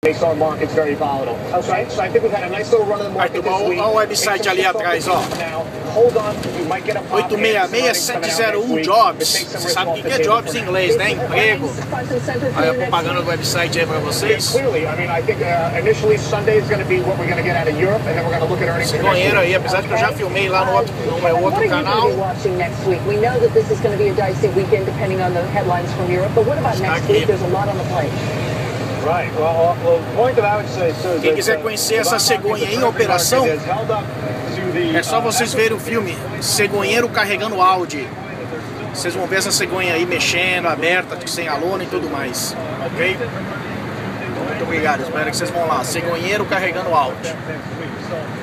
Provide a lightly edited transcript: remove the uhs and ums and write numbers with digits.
Olha o website ali atrás, ó. 866-701 Jobs. Você sabe o que é Jobs em inglês, né? Emprego. Olha a propaganda do website aí pra vocês. Cegonheiro aí, apesar de que eu já filmei lá no outro canal. Quem quiser conhecer essa cegonha em operação, é só vocês verem o filme Cegonheiro Carregando Audi. Vocês vão ver essa cegonha aí mexendo, aberta, sem a lona e tudo mais. Ok? Então, muito obrigado. Espero que vocês vão lá. Cegonheiro Carregando Audi.